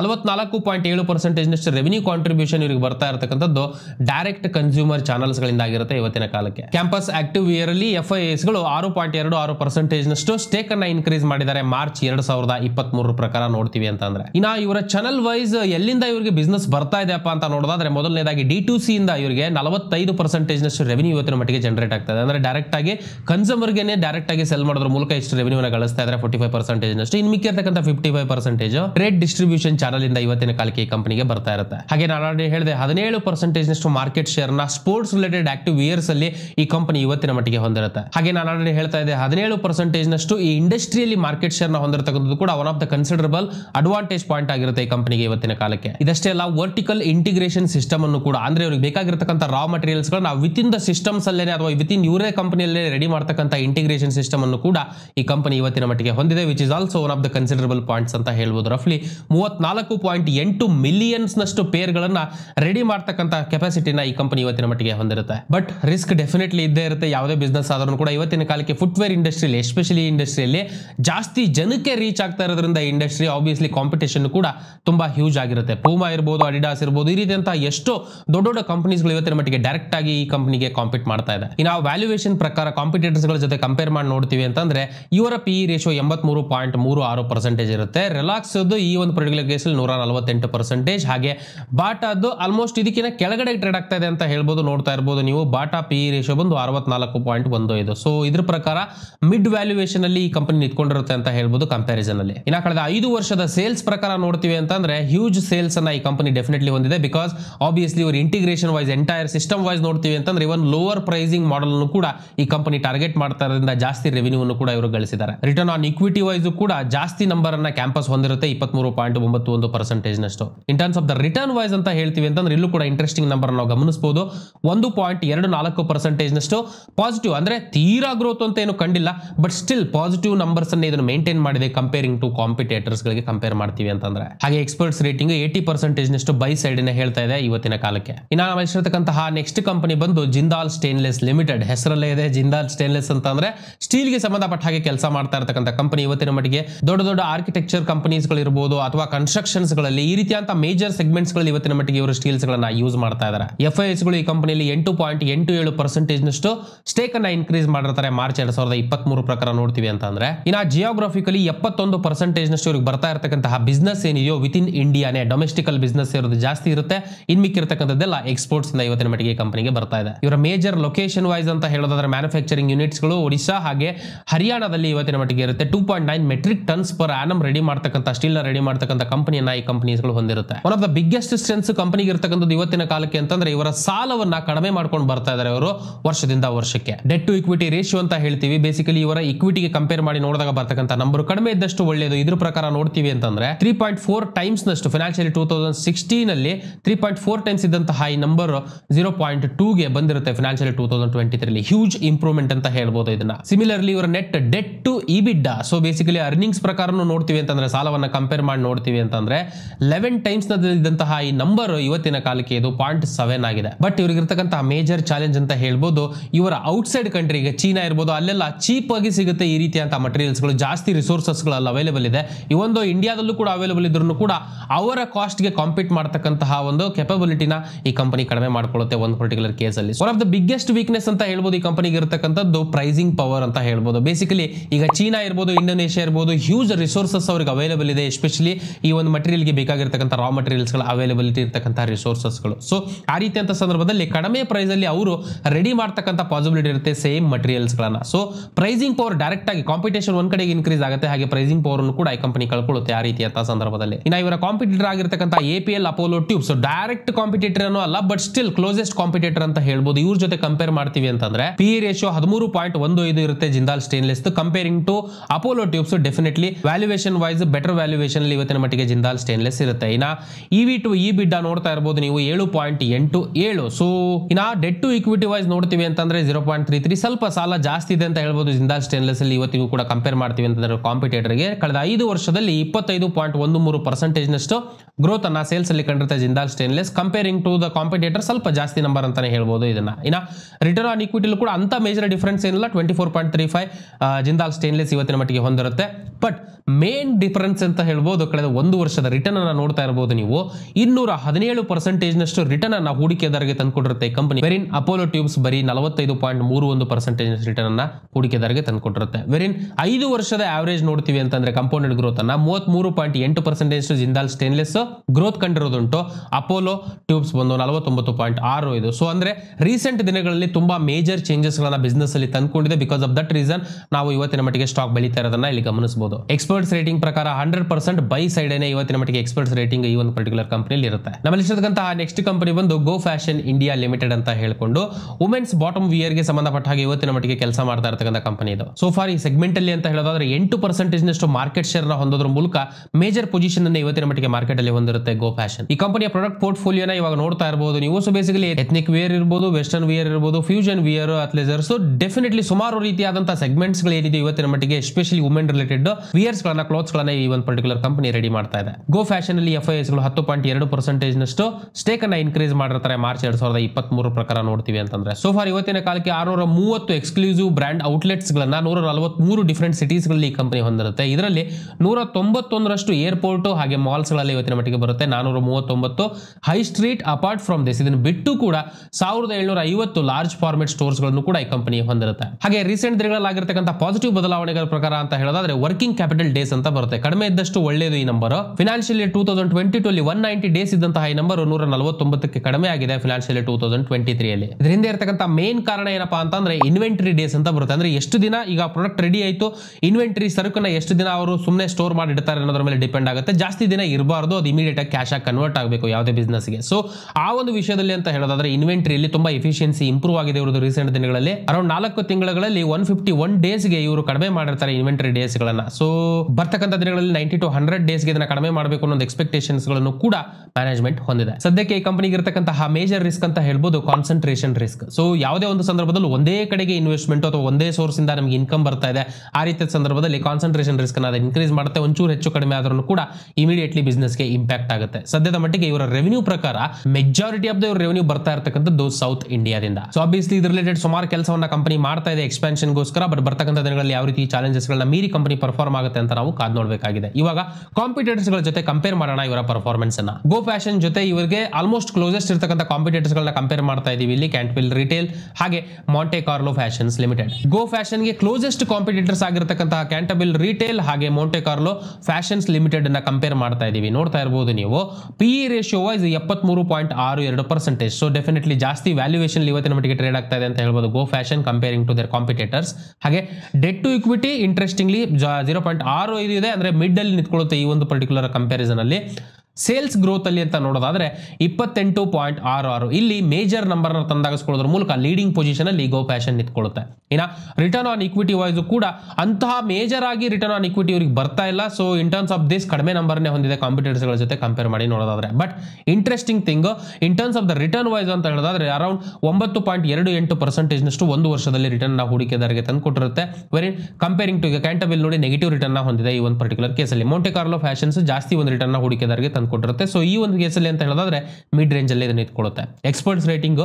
44.7% ರೆವಿನ್ಯೂ ಕಾಂಟ್ರಿಬ್ಯೂಷನ್ ಇವರಿಗೆ ಬರ್ತಾ ಇರತಕ್ಕಂಥದ್ದು ಡೈರೆಕ್ಟ್ ಕನ್ಸ್ಯೂಮರ್ ಚಾನಲ್ಸ್ ಗಳಿಂದ ಆಗಿರುತ್ತೆ ಇವತ್ತಿನ ಕಾಲಕ್ಕೆ. ಕ್ಯಾಂಪಸ್ ಆಕ್ಟಿವ್ ಇಯರ್ ಅಲ್ಲಿ FIIs ಗಳು 6.26% ಸ್ಟೇಕ್ ಅನ್ನ ಇನ್ಕ್ರೀಸ್ ಮಾಡಿದ್ದಾರೆ ಮಾರ್ಚ್ 2023 ಪ್ರಕಾರ ನೋಡ್ತೀವಿ ಅಂತ ಅಂದ್ರೆ. ಇನ್ನ ಇವರ ಚಾನಲ್ ವೈಸ್ ಎಲ್ಲಿಂದ ಇವರಿಗೆ ಬಿಸ್ನೆಸ್ ಬರ್ತಾ ಇದೆಯಪ್ಪ ಅಂತ ನೋಡೋದಾದ್ರೆ ಮೊದಲನೇದಾಗಿ D2C ಇಂದ ಇವರಿಗೆ 45% ರೆವಿನ್ಯೂ ಇವತ್ತಿನ ಮಟ್ಟಿಗೆ ಜನರೇಟ್ ಆಗ್ತಾ ಇದೆ. ಅಂದ್ರೆ ಡೈರೆಕ್ಟ್ ಆಗಿ ಕನ್ಸ್ಯೂಮರ್ ಗೆ ಡೈರೆಕ್ಟ್ ಆಗಿ ಸೆಲ್ ಮಾಡೋದ್ರ ಮೂಲಕ ಎಷ್ಟು ರೆವಿನ್ಯೂ ಗಳಿಸ್ತಾ ಇದ್ದಾರೆ 45% ಇನ್ನು ಮಿಕ್ಕಿರ್ತಕ್ಕಂಥ 55% ಟ್ರೇಡ್ ಡಿಸ್ಟ್ರಿಬ್ಯೂಷನ್ ಚಾನಲ್ ಇಂದ ಇವತ್ತಿನ ಕಾಲಕ್ಕೆ ಈ ಕಂಪನಿಗೆ ಬರ್ತಾ ಇರುತ್ತೆ. ಹಾಗೆ ನಾನು ಆಲ್ರೆಡಿ ಹೇಳಿದೆ 17% ಮಾರ್ಕೆಟ್ ಶೇರ್ ನ ಸ್ಪೋರ್ಟ್ಸ್ ರಿಲೇಟೆಡ್ ಆಕ್ಟಿವ್ ಇಯರ್ಸ್ ಅಲ್ಲಿ ಈ ಕಂಪನಿ ಇವತ್ತಿನ ಮಟ್ಟಿಗೆ ಹೊಂದಿರುತ್ತೆ. ಹಾಗೆ ನಾನು ಆಲ್ರೆಡಿ ಹೇಳ್ತಾ ಇದ್ದೆ 17% ಈ ಇಂಡಸ್ಟ್ರಿಯಲ್ಲಿ ಮಾರ್ಕೆಟ್ ಶೇರ್ ನ ಹೊಂದಿರತಕ್ಕಂಥದ್ದು ಕೂಡ one of the considerable advantage point ಆಗಿರುತ್ತೆ ಈ ಕಂಪನಿಗೆ ಇವತ್ತಿನ ಕಾಲಕ್ಕೆ. ಇದಷ್ಟೇ ಅಲ್ಲ, ವರ್ಟಿಕಲ್ ಇಂಟಿಗ್ರೇಷನ್ ಸಿಸ್ಟಮ್ ಅನ್ನು ಕೂಡ ಅಂದ್ರೆ ಇವರಿಗೆ ಬೇಕಾಗಿರತಕ್ಕಂಥ ರಾ ಮಟೀರಿಯಲ್ಸ್ ಗಳನ್ನ ವಿತಿನ್ ದ ಸಿಸ್ಟಮ್ಸ್ ಅಲ್ಲೇನೆ ಅಥವಾ ವಿತಿನ್ ಇವರೇ ಕಂಪನಿಯಲ್ಲೇ ರೆಡಿ ಮಾಡ್ತಕ್ಕಂಥ ಇಂಟಿಗ್ರೇಷನ್ ಸಿಸ್ಟಮ್ ಅನ್ನು ಕೂಡ ಈ ಕಂಪನಿ ಇವತ್ತಿನ ಮಟ್ಟಿಗೆ ಹೊಂದಿದೆ, which is also one of the considerable points ಅಂತ ಹೇಳ್ಬೋದು. ರಫ್ಲಿ 34.8 ಮಿಲಿಯನ್ಸ್ ನಷ್ಟು ಪೇರ್ ಗಳನ್ನ ರೆಡಿ ಮಾಡ್ತಕ್ಕಂಥ ಕೆಪಾಸಿಟಿನ ಈ ಕಂಪನಿ ಇವತ್ತಿನ ಮಟ್ಟಿಗೆ ಹೊಂದಿರುತ್ತೆ. ಬಟ್ ರಿಸ್ಕ್ ಡೆಫಿನೆಟ್ಲಿ ಇದ್ದೇ ಇರುತ್ತೆ ಯಾವುದೇ ಬಿಸ್ನೆಸ್ ಆದ್ರೂ ಕೂಡ. ಇವತ್ತಿನ ಕಾಲಕ್ಕೆ ಫುಟ್ವೇರ್ ಇಂಡಸ್ಟ್ರಿಯಲ್ಲಿ ಎಸ್ಪೆಷಲಿ ಇಂಡಸ್ಟ್ರಿಯಲ್ಲಿ ಜಾಸ್ತಿ ಜನಕ್ಕೆ ರೀಚ್ ಆಗ್ತಾ ಇರೋದ್ರಿಂದ ಇಂಡಸ್ಟ್ರಿ ಆಬ್ವಿಯಸ್ಲಿ ಕಾಂಪಿಟೇಷನ್ ಕೂಡ ತುಂಬಾ ಹ್ಯೂಜ್ ಆಗಿರುತ್ತೆ. ಪೂಮಾ ಇರಬಹುದು, ಅಡಿಡಾಸ್ ಇರಬಹುದು, ಈ ರೀತಿಯಂತಹ ಎಷ್ಟೋ ದೊಡ್ಡ ದೊಡ್ಡ ಕಂಪನೀಸ್ಗಳು ಇವತ್ತಿನ ಮಟ್ಟಿಗೆ ಡೈರೆಕ್ಟ್ ಆಗಿ ಈ ಕಂಪನಿಗೆ ಕಾಂಪೀಟ್ ಮಾಡ್ತಾ ಇದೆ. ಇನ್ನು ವ್ಯಾಲ್ಯೂಯೇಷನ್ ಪ್ರಕಾರ ಕಾಂಪಿಟೇಟರ್ಸ್ ಗಳ ಜೊತೆ ಕಂಪೇರ್ ಮಾಡಿ ನೋಡ್ತೀವಿ ಅಂತಂದ್ರೆ ಇವರ PE ರೇಷಿಯೋ 83.36% ಇರುತ್ತೆ. ರಿಲಾಕ್ಸ್ ಈ ಒಂದು ಪರ್ಟಿಕ್ಯುಲರ್ ಕೇಸ್ 148%. ಹಾಗೆ ಬಾಟಾದ್ದು ಆಲ್ಮೋಸ್ಟ್ ಇದಕ್ಕಿಂತ ಕೆಳಗಡೆ ಟ್ರೇಡ್ ಆಗ್ತಾ ಇದೆ ಅಂತ ಹೇಳ್ಬೋದು. ನೋಡ್ತಾ ಇರಬಹುದು ನೀವು, ಬಾಟಾ PE ರೇಷಿಯೋ ಬಂದು 64.15. ಸೊ ಇದ್ರ ಪ್ರಕಾರ ಮಿಡ್ ವ್ಯಾಲ್ಯೂಯೇಷನ್ ಅಲ್ಲಿ ಈ ಕಂಪನಿ ನಿಂತ್ಕೊಂಡಿರುತ್ತೆ ಅಂತ ಹೇಳ್ಬೋದು ಕಂಪ್ಯಾರಿಸನ್ ಅಲ್ಲಿ. ಇನ್ನ ಕಳೆದ 5 ವರ್ಷದ ಸೇಲ್ಸ್ ಪ್ರಕಾರ ನೋಡ್ತೀವಿ ಅಂತಂದ್ರೆ ಹ್ಯೂಜ್ ಸೇಲ್ಸ್ ಅನ್ನ ಈ ಕಂಪನಿ ಡೆಫಿನೆಟ್ಲಿ ಹೊಂದಿದೆ. ಬಿಕಾಸ್ ಆಬ್ವಿಯಸ್ಲಿ ಇವರು integration wise entire system wise ನೋಡ್ತೀವಿ ಅಂತಂದ್ರೆ ಇವನ್ ಲೋವರ್ ಪ್ರೈಸಿಂಗ್ ಮಾಡೆಲ್ ಅನ್ನು ಕೂಡ ಈ ಕಂಪನಿ ಟಾರ್ಗೆಟ್ ಮಾಡ್ತಾ ಇರೋದ್ರಿಂದ ಜಾಸ್ತಿ ರೆವಿನ್ಯೂ ಅನ್ನು ಕೂಡ ಇವರು ಗಳಿಸಿದ್ದಾರೆ. ರಿಟರ್ನ್ ಆನ್ ಇಕ್ವಿಟಿ ವೈಸ್ ಕೂಡ ಜಾಸ್ತಿ ನಂಬರ್ ಅನ್ನ ಕ್ಯಾಂಪಸ್ ಹೊಂದಿರುತ್ತೆ, 23.91% ನಷ್ಟು. In terms of the return wise ಅಂತ ಹೇಳ್ತೀವಿ ಅಂತಂದ್ರೆ ಇಲ್ಲೂ ಕೂಡ ಇಂಟ್ರೆಸ್ಟಿಂಗ್ ನಂಬರ್ ನಾವು ಗಮನಿಸಬಹುದು. 1.24% ನಷ್ಟು ಪಾಸಿಟಿವ್, ಅಂದ್ರೆ ತೀರಾ ಗ್ರೋತ್ ಅಂತ ಏನು ಕಂಡಿಲ್ಲ, ಬಟ್ ಸ್ಟಿಲ್ ಪಾಸಿಟಿವ್ ನಂಬರ್ಸ್ ಅನ್ನ ಇದನ್ನು ಮೇಂಟೈನ್ ಮಾಡಿದೆ ಕಂಪೇರಿಂಗ್ ಟು ಕಾಂಪಿಟೇಟರ್ಸ್ ಗಳಿಗೆ ಕಂಪೇರ್ ಮಾಡ್ತೀವಿ ಅಂತಂದ್ರೆ. ಹಾಗೆ ಎಕ್ಸ್ಪರ್ಟ್ಸ್ ರೇಟಿಂಗ್ 80% ನಷ್ಟು ಬೈ ಸೈಡ್ ಹೇಳ್ತಾ ಇದೆ ಇವತ್ತಿನ ಕಾಲಕ್ಕೆ. ಇನ್ನು ನಾವು ಹೆಸರಿರ್ತಕ್ಕಂತಹ ನೆಕ್ಸ್ಟ್ ಕಂಪನಿ ಬಂದು ಜಿಂದಾಲ್ ಸ್ಟೇನ್ಲೆಸ್ ಲಿಮಿಟೆಡ್. ಹೆಸರಲ್ಲೇ ಇದೆ ಜಿಂದಾಲ್ ಸ್ಟೇನ್ಲೆಸ್ ಅಂತ ಅಂದ್ರೆ ಸ್ಟೀಲ್ ಗೆ ಸಂಬಂಧಪಟ್ಟ ಹಾಗೆ ಕೆಲಸ ಮಾಡ್ತಾ ಇರತಕ್ಕಂಥ ಕಂಪನಿ. ಇವತ್ತಿನ ಮಟ್ಟಿಗೆ ದೊಡ್ಡ ದೊಡ್ಡ ಆರ್ಕಿಟೆಕ್ಚರ್ ಕಂಪನೀಸ್ ಗಳಿರಬಹುದು ಅಥವಾ ಕನ್ಸ್ಟ್ರಕ್ಷನ್ಸ್ ಗಳಲ್ಲಿ ಈ ರೀತಿಯಂತ ಮೇಜರ್ ಸೆಗ್ಮೆಂಟ್ಸ್ ಗಳಲ್ಲಿ ಇವತ್ತಿನ ಮಟ್ಟಿಗೆ ಇವರು ಸ್ಟೀಲ್ಸ್ ಗಳನ್ನ ಯೂಸ್ ಮಾಡ್ತಾ ಇದ್ದಾರೆ. FIIs ಗಳು ಈ ಕಂಪನಿಯಲ್ಲಿ 8.87% ನಷ್ಟು ಸ್ಟೇಕ್ ಅನ್ನ ಇನ್ಕ್ರೀಸ್ ಮಾಡಿರ್ತಾರೆ ಮಾರ್ಚ್ 2023 ಪ್ರಕಾರ ನೋಡ್ತೀವಿ ಅಂತ ಅಂದ್ರೆ. ಇನ್ನು ಜಿಯೋಗ್ರಫಿಕಲಿ 71% ನಷ್ಟು ಇವ್ರಿಗೆ ಬರ್ತಾ ಇರತಕ್ಕಂತಹ ಬಿಸ್ನೆಸ್ ಏನಿದೆಯೋ ವಿತ್ ಇನ್ ಇಂಡಿಯಾನೇ ಡೊಮೆಸ್ಟಿಕಲ್ ಬಿಸ್ನೆಸ್ ಇರೋದು ಜಾಸ್ತಿ ಇರುತ್ತೆ. ಇನ್ ಮಿಕ್ಕಿರ್ತಕ್ಕಂಥದ್ದೆಲ್ಲ ಎಕ್ಸ್ಪೋರ್ಟ್ಸ್ ಇಂದ ಇವತ್ತಿನ ಮಟ್ಟಿಗೆ ಕಂಪನಿಗೆ ಬರ್ತಾ ಇದೆ. ಇವರ ಮೇಜರ್ ಲೊಕೇಶನ್ ವೈಸ್ ಅಂತ ಹೇಳೋದಾದ್ರೆ ಮ್ಯಾನುಫ್ಯಾಕ್ಚರಿಂಗ್ ಯೂನಿಟ್ಸ್ ಗಳು ಒಡಿಶಾ ಹಾಗೆ ಹರಿಯಾಣದಲ್ಲಿ ಇವತ್ತಿನ ಮಟ್ಟಿಗೆ ಇರುತ್ತೆ. 2.9 metric tons per annum ready ಮಾಡ್ತಕ್ಕಂಥ ಸ್ಟೀಲ್ ನ ರೆಡಿ ಮಾಡ್ತಕ್ಕಂಥ ಕಂಪನಿಯನ್ನ ಈ ಕಂಪನೀಸ್ಗಳು ಹೊಂದಿರುತ್ತೆ. One of the biggest strengths ಕಂಪನಿಗೆ ಇರತಕ್ಕಂಥದ್ದು ಇವತ್ತಿನ ಕಾಲಕ್ಕೆ ಅಂತಂದ್ರೆ ಇವರ ಸಾಲವನ್ನ ಕಡಿಮೆ ಮಾಡ್ಕೊಂಡು ಬರ್ತಾ ಇದ್ದಾರೆ ಅವರು ವರ್ಷದಿಂದ ವರ್ಷಕ್ಕೆ. ಡೆಟ್ ಟು ಇಕ್ವಿಟಿ ರೇಷಿಯೋ ಅಂತ ಹೇಳ್ತೀವಿ. ಬೇಸಿಕಲಿ ಇವರ ಇಕ್ವಿಟಿಗೆ ಕಂಪೇರ್ ಮಾಡಿ ನೋಡಿದಾಗ ಬರ್ತಕ್ಕಂಥ ನಂಬರ್ ಕಡಿಮೆ ಇದ್ದಷ್ಟು ಒಳ್ಳೆಯದು. ಇದ್ರ ಪ್ರಕಾರ ನೋಡ್ತೀವಿ ಅಂತಂದ್ರೆ 3.4 ಟೈಮ್ಸ್ ನಷ್ಟು ಫೈನಾನ್ಷಿಯಲಿ 2016 ಅಲ್ಲಿ 3.4 ಟೈಮ್ಸ್ ಇದ್ದಂತಹ ಈ ನಂಬರ್ 0.2 ಗೆ ಬಂದಿರುತ್ತೆ ಫೈನಾನ್ಷಿಯಲಿ 2023 ಹ್ಯೂಜ್ ಇಂಪ್ರೂವ್ಮೆಂಟ್ ಅಂತ ಹೇಳ್ಬೋದು ಇದನ್ನ. ಸಿಮಿಲರ್ಲಿ ಇವರ net debt to EBITDA, so basically earnings ಪ್ರಕಾರನು ನೋಡ್ತೀವಿ ಅಂತಂದ್ರೆ ಸಾಲವನ್ನ ಕಂಪೇರ್ ಮಾಡಿ ನೋಡ್ತೀವಿ ಅಂತಂದ್ರೆ 11 ಟೈಮ್ಸ್ ಇದ್ದಂತಹ ಈ ನಂಬರ್ ಇವತ್ತಿನ ಕಾಲಕ್ಕೆ ಇದು 0.7 ಆಗಿದೆ. ಬಟ್ ಇವ್ರಿಗೆ ಇರ್ತಕ್ಕಂತಹ ಮೇಜರ್ ಚಾಲೆಂಜ್ ಅಂತ ಹೇಳ್ಬೋದು ಇವರ ಔಟ್ಸೈಡ್ ಕಂಟ್ರಿಗೆ ಚೀನಾ ಇರ್ಬೋದು ಅಲ್ಲೆಲ್ಲ ಚೀಪ್ ಆಗಿ ಸಿಗುತ್ತೆ ಈ ರೀತಿಯಂತ ಮಟೀರಿಯಲ್ಸ್ ಗಳು, ಜಾಸ್ತಿ ರಿಸೋರ್ಸಸ್ ಗಳು ಅವೈಲೇಬಲ್ ಇದೆ. ಇವೊಂದು ಇಂಡಿಯಾದಲ್ಲೂ ಕೂಡ ಅವೈಲೇಬಲ್ ಇದ್ರೂ ಕೂಡ ಅವರ ಕಾಸ್ಟ್ ಗೆ ಕಾಂಪೀಟ್ ಮಾಡತಕ್ಕಂತಹ ಒಂದು ಕೆಪಬಿಲಿಟಿನ ಈ ಕಂಪನಿ ಕಡಿಮೆ ಮಾಡ್ಕೊಳ್ಳುತ್ತೆ ಒಂದು ಪರ್ಟಿಕ್ಯುಲರ್ ಕೇಸ್ ಅಲ್ಲಿ. One of the biggest weakness ಅಂತ ಹೇಳ್ಬೋದು ಈ ಕಂಪನಿಗೆ ಇರತಕ್ಕಂಥದ್ದು ಪ್ರೈಸಿಂಗ್ ಪವರ್ ಅಂತ ಹೇಳ್ಬೋದು. ಬೇಸಿಕಲಿ ಈಗ ಚೀನಾ ಇರ್ಬೋದು, ಇಂಡೋನೇಷಿಯಾ ಇರ್ಬೋದು, ಹ್ಯೂಜ್ ರಿಸೋರ್ಸಸ್ ಅವರಿಗೆ ಅವೈಲೇಬಲ್ ಇದೆ. ಎಸ್ಪೆಷಲಿ ಈ ಒಂದು ಮಟೀರಿಯಲ್ ಗೆ ಬೇಕಾಗಿರ್ತಕ್ಕಂಥ ರಾ ಮಟೀರಿಯಲ್ಸ್ ಗಳ ಅವೈಲೇಬಿಲಿಟಿ ಇರತಕ್ಕಂಥ ರಿಸೋರ್ಸಸ್ ಗಳು. ಸೊ ಆ ರೀತಿಯಂತ ಸಂದರ್ಭದಲ್ಲಿ ಕಡಿಮೆ ಪ್ರೈಸ್ ಅಲ್ಲಿ ಅವರು ರೆಡಿ ಮಾಡ್ತಕ್ಕಂಥ ಪಾಸಿಬಿಲಿಟಿ ಇರುತ್ತೆ ಸೇಮ್ ಮಟೀರಿಯಲ್ಸ್ ಗಳನ್ನ. ಸೊ ಪ್ರೈಸಿಂಗ್ ಪವರ್ ಡೈರೆಕ್ಟ್ ಆಗಿ ಕಾಂಪಿಟೇಷನ್ ಒಂದ್ ಕಡೆಗೆ ಇನ್ಕ್ರೀಸ್ ಆಗುತ್ತೆ, ಹಾಗೆ ಪ್ರೈಸಿಂಗ್ ಪವರ್ ಕೂಡ ಈ ಕಂಪನಿ ಕಳ್ಕೊಳ್ಳುತ್ತೆ ಆ ರೀತಿಯಂತ ಸಂದರ್ಭದಲ್ಲಿ. ಇನ್ನು ಇವರ ಕಾಂಪಿಟೇಟರ್ ಆಗಿರ್ತಕ್ಕಂಥ APL Apollo tubes direct competitor ಏನೋ ಅಲ್ಲ, ಬಟ್ ಸ್ಟಿಲ್ ಕ್ಲೋಸೆಸ್ಟ್ ಕಾಂಪಿಟೇಟರ್ ಅಂತ ಹೇಳ್ಬೋದು. ಇವ್ರ ಜೊತೆ ಕಂಪೇರ್ ಮಾಡ್ತೀವಿ ಅಂತಂದ್ರೆ PE ರೇಷಿಯೋ 13.15 ಇರುತ್ತೆ Jindal stainless comparing to Apollo tubes. Definitely valuation wise better valuation ಅಲ್ಲಿ ಇವತ್ತಿನ ಮಟ್ಟಿಗೆ ಜಿಂದಾಲ್ ಸ್ಟೇನ್ಲೆಸ್ ಇರುತ್ತೆ. ಇನ್ನ EV ಟು EBITDA ನೋಡ್ತಾ ಇರಬಹುದು ನೀವು 7.87. ಸೊ ಇನ್ನ ಡೆಟ್ ಟು ಇಕ್ವಿಟಿ ವೈಸ್ ನೋಡ್ತೀವಿ ಅಂತಂದ್ರೆ 0.33, ಸ್ವಲ್ಪ ಸಾಲ ಜಾಸ್ತಿ ಇದೆ ಅಂತ ಹೇಳ್ಬೋದು ಜಿಂದಾಲ್ ಸ್ಟೇನ್ಲೆಸ್ ಅಲ್ಲಿ ಇವತ್ತಿಗೂ ಕೂಡ ಕಂಪೇರ್ ಮಾಡ್ತೀವಿ ಅಂತಂದ್ರೆ ಕಾಂಪಿಟೇಟರ್ ಗೆ. ಕಳೆದ 5 ವರ್ಷದಲ್ಲಿ 25.13% ನಷ್ಟು ಗ್ರೋತ್ ಅನ್ನ ಸೇಲ್ಸ್ ಅಲ್ಲಿ ಕಂಡಿರುತ್ತೆ Jindal stainless comparing to the competitor, ಸ್ವಲ್ಪ ಜಾಸ್ತಿ ನಂಬರ್ ಅಂತಾನೆ ಹೇಳ್ಬೋದು ಇದನ್ನ. ಇನ್ನ ರಿಟರ್ನ್ ಆನ್ ಇಕ್ವಿಟಿ ಕೂಡ ಅಂತ ಮೇಜರ್ ಡಿಫರೆನ್ಸ್ ಏನಿಲ್ಲ, 24.35 ಜಿಂದಾಲ್ ಸ್ಟೇನ್ಲೆಸ್ ಇವತ್ತಿನ ಮಟ್ಟಿಗೆ ಹೊಂದಿರುತ್ತೆ. ಹೊಂದಿರುತ್ತೆ. ಬಟ್ ಮೇನ್ ಡಿಫರೆನ್ಸ್ ಅಂತ ಹೇಳ್ಬೋದು, ಕಳೆದ ಒಂದು ವರ್ಷದ ರಿಟರ್ನ್ ಅನ್ನ ನೋಡ್ತಾ ಇರಬಹುದು ನೀವು, 217% ರಿಟರ್ನ್ ಅನ್ನ ಹೂಡಿಕೆದಾರರಿಗೆ ತಂದುಕೊಟ್ಟಿರುತ್ತೆ ಕಂಪನಿ. ವೆರಿನ್ ಅಪೋಲೋ ಟ್ಯೂಬ್ಸ್ ಬರೀ 45.31% ರಿಟರ್ನ್ ಅನ್ನ ಹೂಡಿಕೆದಾರರಿಗೆ ತಂದುಕೊಟ್ಟಿರುತ್ತೆ. ವೆರಿನ್ 5 ವರ್ಷದ ಆವರೇಜ್ ನೋಡ್ತೀವಿ ಅಂತಂದ್ರೆ ಕಂಪೌಂಡೆಡ್ ಗ್ರೋತ್ ಅನ್ನ 33.8% ಜಿಂದಾಲ್ ಸ್ಟೇನ್ಲೆಸ್ ಗ್ರೋತ್ ಕಂಡಿರೋದುಂಟು. ಅಪೋಲೋ ಟ್ಯೂಬ್ಸ್ ಬಂದು 49.65. ಸೊ ಅಂದ್ರೆ ರೀಸೆಂಟ್ ದಿನಗಳಲ್ಲಿ ತುಂಬಾ ಮೇಜರ್ ಚೇಂಜಸ್ ಗಳನ್ನ ಬಿಸ್ನೆಸ್ ಅಲ್ಲಿ ತಂದುಕೊಂಡಿದೆ. ಬಿಕಾಸ್ ಆಫ್ ದಟ್ ರೀಸನ್ ನಾವು ಇವತ್ತಿನ ಮಟ್ಟಿಗೆ ಸ್ಟಾಕ್ ಬೆಳೀತಾ ಇರೋದನ್ನ ಇಲ್ಲಿ ಗಮನಿಸಬಹುದು. ಎಕ್ಸ್ಪರ್ಟ್ಸ್ ರೇಟಿಂಗ್ ಪ್ರಕಾರ 100% ಬೈ ಸೈಡ್ ಇವತ್ತಿನ ಮಟ್ಟಿಗೆ ಎಕ್ಸ್ಪರ್ಟ್ಸ್ ರೇಟಿಂಗ್ ಈ ಒಂದು ಪರ್ಟಿಕ್ಯುಲರ್ ಕಂಪನಿಯಲ್ಲಿ ಇರುತ್ತೆ. ನಮ್ಮಲ್ಲಿ ಇರ್ತಕ್ಕಂತಹ ನೆಕ್ಸ್ಟ್ ಕಂಪನಿ ಬಂದು ಗೋ ಫ್ಯಾಷನ್ ಇಂಡಿಯಾ ಲಿಮಿಟೆಡ್ ಅಂತ ಹೇಳ್ಕೊಂಡು ವುಮೆನ್ಸ್ ಬಾಟಮ್ ವಿಯರ್ ಗೆ ಸಂಬಂಧಪಟ್ಟ ಹಾಗೆ ಇವತ್ತಿನ ಮಟ್ಟಿಗೆ ಕೆಲಸ ಮಾಡ್ತಾ ಇರತಕ್ಕಂಥ ಕಂಪನಿ ಇದು. ಸೋ ಫಾರ್ ಈ ಸೆಗ್ಮೆಂಟ್ ಅಲ್ಲಿ ಅಂತ ಹೇಳೋದಾದ್ರೆ 8% ಮಾರ್ಕೆಟ್ ಶೇರ್ ನ ಹೊಂದೋದ್ರ ಮೂಲಕ ಮೇಜರ್ ಪೊಸಿಷನ್ ಅನ್ನು ಇವತ್ತಿನ ಮಟ್ಟಿಗೆ ಮಾರ್ಕೆಟ್ ಅಲ್ಲಿ ಹೊಂದಿರುತ್ತೆ ಗೋ ಫ್ಯಾಷನ್. ಈ ಕಂಪನಿಯ ಪ್ರಾಡಕ್ಟ್ ಪೋರ್ಟ್ಫೋಲಿಯೋನ ಇವಾಗ ನೋಡ್ತಾ ಇರಬಹುದು ನೀವು. ಸೊ ಬೇಸಿಕಲಿ ಎಥ್ನಿಕ್ ವೇರ್ ಇರಬಹುದು, ವೆಸ್ಟರ್ನ್ ವೇರ್ ಇರಬಹುದು, fusion wear, athleisure. So definitely ಸುಮಾರು ರೀತಿಯಾದಂತಹ ಸೆಗ್ಮೆಂಟ್ಸ್ ಗಳು ಏನಿದೆ ಇವತ್ತಿನ ಮಟ್ಟಿಗೆ ಎಸ್ಪೆಷಲಿ ವುಮೆನ್ ರಿಲೇಟೆಡ್ ವಿಯರ್ಸ್ ಗಳನ್ನ, ಕ್ಲೋತ್ಸ್ ಗಳನ್ನ ಈ ಒಂದು ಪರ್ಟಿಕ್ಯುಲರ್ ಕಂಪನಿ ರೆಡಿ ಮಾಡ್ತಾ ಇದೆ. ಗೋ ಫ್ಯಾಷನ್ ಅಲ್ಲಿ FIS ಗಳು 10.2% ಸ್ಟೇಕ್ ಅನ್ನ ಇನ್ಕ್ರೀಸ್ ಮಾಡಿರ್ತಾರೆ ಮಾರ್ಚ್ 2023 ಪ್ರಕಾರ ನೋಡ್ತೀವಿ ಅಂತಂದ್ರೆ. ಸೊ ಫಾರ್ ಇವತ್ತಿನ ಕಾಲಕ್ಕೆ 630 ಎಕ್ಸ್ಕ್ಲೂಸಿವ್ ಬ್ರಾಂಡ್ ಔಟ್ಲೆಟ್ಸ್ ಗಳನ್ನ 143 ಡಿಫರೆಂಟ್ ಸಿಟೀಸ್ ಗಳಲ್ಲಿ ಈ ಕಂಪನಿ ಹೊಂದಿರುತ್ತೆ. ಇದರಲ್ಲಿ 191 ಏರ್ಪೋರ್ಟ್ ಹಾಗೆ ಮಾಲ್ಸ್ ಗಳಲ್ಲಿ ಇವತ್ತಿನ ಮಟ್ಟಿಗೆ ಬರುತ್ತೆ. 439 high street. Apart from this ಇದನ್ನು ಬಿಟ್ಟು ಕೂಡ 1750 ಲಾರ್ಜ್ ಫಾರ್ಮೆಟ್ ಸ್ಟೋರ್ಸ್ ಗಳನ್ನು ಕೂಡ ಈ ಕಂಪನಿ ಹೊಂದಿರುತ್ತೆ. ಹಾಗೆ ರೀಸೆಂಟ್ ದಿನಗಳಲ್ಲಿ ಆಗಿರತಕ್ಕಂಥ ಪಾಸಿಟಿವ್ ಬದಲಾವಣೆಗಳ ಪ್ರಕಾರ ಅಂತ ಹೇಳೋದಾದ್ರೆ ವರ್ಕಿಂಗ್ ಕ್ಯಾಪಿಟಲ್ ಡೇಸ್ ಅಂತ ಬರುತ್ತೆ. ಕಡಿಮೆ ಇದ್ದಷ್ಟು ಒಳ್ಳೆಯದು ಈ ನಂಬರ್. ಫಿನಾನ್ಷಿಯಲ್ ಇಯರ್ 2022 ಅಲ್ಲಿ 190 ಡೇಸ್ ಇದ್ದಂತಹ ಈ ನಂಬರ್ 149ಕ್ಕೆ ಕಡಿಮೆ ಆಗಿದೆ ಫಿನಾನ್ಷಿಯಲ್ ಇಯರ್ 2023 ಅಲ್ಲಿ. ಇದರ ಹಿಂದೆ ಇರತಕ್ಕಂಥ ಮೇನ್ ಕಾರಣ ಏನಪ್ಪಾ ಅಂತಂದ್ರೆ ಇನ್ವೆಂಟರಿ ಡೇಸ್ ಅಂತ ಬರುತ್ತೆ. ಅಂದ್ರೆ ಎಷ್ಟು ದಿನ ಈಗ ಪ್ರಾಡಕ್ಟ್ ರೆಡಿ ಆಯ್ತು, ಇನ್ವೆಂಟರಿ ಸರಕನ್ನ ಎಷ್ಟು ದಿನ ಅವರು ಸುಮ್ಮನೆ ಸ್ಟೋರ್ ಮಾಡಿ ಇಡ್ತಾರೆ ಅನ್ನೋದ್ರ ಮೇಲೆ ಡಿಪೆಂಡ್ ಆಗುತ್ತೆ. ಜಾಸ್ತಿ ದಿನ ಇರಬಾರ್ದು, ಅದು ಇಮಿಡಿಯೇಟ್ ಆಗಿ ಕ್ಯಾಶ್ ಆಗಿ ಕನ್ವರ್ಟ್ ಆಗಬೇಕು ಯಾವುದೇ ಬಿಸ್ನೆಸ್ ಗೆ. ಸೊ ಆ ಒಂದು ವಿಷಯದಲ್ಲಿ ಅಂತ ಹೇಳೋದಾದ್ರೆ ಇನ್ವೆಂಟರಿಯಲ್ಲಿ ತುಂಬಾ ಎಫಿಷಿಯನ್ಸಿ ಇಂಪ್ರೂವ್ ಆಗಿದೆ ಇವ್ರದ್ದು ರೀಸೆಂಟ್ ದಿನಗಳಲ್ಲಿ. ಅರೌಂಡ್ 4 ತಿಂಗಳಲ್ಲಿ 151 ಡೇಸ್ ಗೆ ಇವರು ಕಡಿಮೆ ಮಾಡಿರ್ತಾರೆ ಇನ್ವೆಂಟರಿ ಡೇಸ್ ಗಳನ್ನ. ಸೊ ಬರ್ತಕ್ಕಂಥ ದಿನಗಳಲ್ಲಿ 90 to 100 ಡೇಸ್ ಗೆ ಇದನ್ನ ಕಡಿಮೆ ಮಾಡಬೇಕು ಅನ್ನೋ ಎಕ್ಸ್ಪೆಕ್ಟೇಷನ್ಸ್ ಗಳನ್ನು ಕೂಡ ಮ್ಯಾನೇಜ್ಮೆಂಟ್ ಹೊಂದಿದೆ. ಸದ್ಯಕ್ಕೆ ಈ ಕಂಪನಿಗೆ ಇರತಕ್ಕಂತಹ ಮೇಜರ್ ರಿಸ್ಕ್ ಅಂತ ಹೇಳ್ಬೋದು ಕಾನ್ಸಂಟ್ರೇಷನ್ ರಿಸ್ಕ್. ಸೊ ಯಾವುದೇ ಒಂದು ಸಂದರ್ಭದಲ್ಲಿ ಒಂದೇ ಕಡೆಗೆ ಇನ್ವೆಸ್ಟ್ಮೆಂಟ್ ಅಥವಾ ಒಂದೇ ಸೋರ್ಸ್ ಇಂದ ನಮಗೆ ಇನ್ಕಮ್ ಬರ್ತಾ ಇದೆ, ಆ ರೀತಿಯ ಸಂದರ್ಭದಲ್ಲಿ ಕಾನ್ಸಂಟ್ರೇಷನ್ ರಿಸ್ಕ್ ಅನ್ನ ಇನ್ಕ್ರೀಸ್ ಮಾಡುತ್ತೆ. ಒಂಚೂರು ಹೆಚ್ಚು ಕಡಿಮೆ ಆದ್ರೂ ಕೂಡ ಇಮಿಡಿಯೇಟ್ಲಿ ಬಿಸ್ನೆಸ್ ಗೆ ಇಂಪ್ಯಾಕ್ಟ್ ಆಗುತ್ತೆ. ಸದ್ಯದ ಮಟ್ಟಿಗೆ ಇವರ ರೆವೆನ್ಯೂ ಪ್ರಕಾರ ಮೆಜಾರಿಟಿ ಆಫ್ ದ ಇವ್ರ ರೆವೆನ್ಯೂ ಬರ್ತಾ ಇರತಕ್ಕಂಥದ್ದು ಸೌತ್ ಇಂಡಿಯಾದಿಂದ. ಸೊ ಆಬ್ವಿಯಸ್ಲಿ ಇದ್ರ ರಿಲೇಟೆಡ್ ಸುಮಾರು ಕೆಲಸವನ್ನ ಕಂಪನಿ ಮಾಡ್ತಾ ಇದೆ ಎಕ್ಸ್ಪಾನ್ಷನ್ ಗೋಸ್ಕರ. ಬಟ್ ಬರ್ತಕ್ಕಂಥ ದಿನಗಳಲ್ಲಿ ಯಾವ ರೀತಿ ಚಾಲೆಂಜಸ್ ಗಳನ್ನ ಮೀರಿ ಕಂಪನಿ ಪರ್ಫಾರ್ಮ್ ಆಗುತ್ತೆ ಅಂತ ನಾವು ಕಾದ್ ನೋಡಬೇಕಾಗಿದೆ. ಇವಾಗ ಕಾಂಪಿಟೇಟರ್ಸ್ ಗಳ ಜೊತೆ ಕಂಪೇರ್ ಮಾಡೋಣ ಇವರ ಪರ್ಫಾರ್ಮೆನ್ಸ್ ಅನ್ನ. ಗೋ ಫ್ಯಾಷನ್ ಜೊತೆ ಇವರಿಗೆ ಆಲ್ಮೋಸ್ಟ್ ಕ್ಲೋಸೆಸ್ಟ್ ಇರತಕ್ಕಂಥ ಕಾಂಪಿಟೇಟರ್ಸ್ ಗಳನ್ನ ಕಂಪೇರ್ ಮಾಡ್ತಾ ಇದೀವಿ ಇಲ್ಲಿ. ಕ್ಯಾಂಟಬಿಲ್ ರಿಟೇಲ್ ಹಾಗೆ Monte Carlo fashions limited. Go fashion ಗೆ ಕ್ಲೋಸೆಸ್ಟ್ ಕಾಂಪಿಟೇಟರ್ಸ್ ಆಗಿರತಕ್ಕಂತಹ ಕ್ಯಾಂಟಬಿಲ್ ರಿಟೇಲ್ ಹಾಗೆ ಮಾಂಟೆ ಕಾರ್ಲೋ ಫ್ಯಾಷನ್ಸ್ ಲಿಮಿಟೆಡ್ ಅನ್ನ ಕಂಪೇರ್ ಮಾಡ್ತಾ ಇದೀವಿ. ನೋಡ್ತಾ ಇರಬಹುದು ನೀವು PE ratio wise 73.62%. So definitely ಜಾಸ್ತಿ ವ್ಯಾಲ್ಯೂಯೇಷನ್ ಇವತ್ತಿನ ಮಟ್ಟಿಗೆ ಟ್ರೇಡ್ ಆಗ್ತಾ ಇದೆ ಅಂತ ಹೇಳ್ಬೋದು go fashion comparing to their competitors. ಹಾಗೆ ಡೆಟ್ ಟು ಇಕ್ವಿಟಿ ಇಂಟ್ರೆಸ್ಟಿಂಗ್ಲಿ 0.65 ಇದೆ, ಅಂದ್ರೆ ಮಿಡ್ ಅಲ್ಲಿ ನಿಂತ್ಕೊಳ್ಳುತ್ತೆ ಈ ಒಂದು ಪರ್ಟಿಕ್ಯುಲರ್ ಕಂಪ್ಯಾರಿಸನ್ ಅಲ್ಲಿ. ಸೇಲ್ಸ್ ಗ್ರೋತ್ ಅಲ್ಲಿ ಅಂತ ನೋಡೋದಾದ್ರೆ 28.66. ಇಲ್ಲಿ ಮೇಜರ್ ನಂಬರ್ ತಂದಾಗಿಸ್ಕೊಳ್ಳೋದ್ರ ಮೂಲಕ ಲೀಡಿಂಗ್ ಪೊಸಿಷನ್ ಅಲ್ಲಿ ಗೋ ಫ್ಯಾಷನ್ ನಿಂತ್ಕೊಳ್ಳುತ್ತೆ. ಇನ್ನ ರಿಟರ್ನ್ ಆನ್ ಇಕ್ವಿಟಿ ವೈಸ್ ಕೂಡ ಅಂತಹ ಮೇಜರ್ ಆಗಿ ರಿಟರ್ನ್ ಆನ್ ಇಕ್ವಿಟಿ ಇವರಿಗೆ ಬರ್ತಾ ಇಲ್ಲ. So in terms of this ಕಡಿಮೆ ನಂಬರ್ನೇ ಹೊಂದಿದೆ ಕಾಂಪಿಟೇಟರ್ಸ್ ಗಳ ಜೊತೆ ಕಂಪೇರ್ ಮಾಡಿ ನೋಡೋದಾದ್ರೆ. But interesting thing in terms of the return wise ಅಂತ ಹೇಳೋದಾದ್ರೆ ಅರೌಂಡ್ 9.28% ಒಂದು ವರ್ಷದಲ್ಲಿ ರಿಟರ್ನ್ ನ ಹೂಡಿಕೆದಾರರಿಗೆ ತಂದುಕೊಟ್ಟಿರುತ್ತೆ. ವೆರಿ ಕಂಪೇರಿಂಗ್ ಟು ಕ್ಯಾಂಟಬಿಲ್ ನೋಡಿ ನೆಗೆಟಿವ್ ರಿಟರ್ನ್ ನ ಹೊಂದಿದೆ ಈ ಒಂದು ಪರ್ಟಿಕ್ಯುಲರ್ ಕೇಸಲ್ಲಿ. ಮಾಂಟೆ ಕಾರ್ಲೋ ಫ್ಯಾಷನ್ಸ್ ಜಾಸ್ತಿ ಒಂದು ರಿಟರ್ನ್ ನ ಹೂಡಿಕೆದಾರರಿಗೆ ಕೊಟ್ಟಿರುತ್ತೆ. ಸೊ ಈ ಒಂದು ಕೇಸಲ್ಲಿ ಅಂತ ಹೇಳೋದಾದ್ರೆ ಮಿಡ್ ರೇಂಜ್ ಅಲ್ಲಿ ನಿಂತ್ಕೊಳ್ಳುತ್ತೆ. ಎಕ್ಸ್ಪರ್ಟ್ಸ್ ರೇಟಿಂಗ್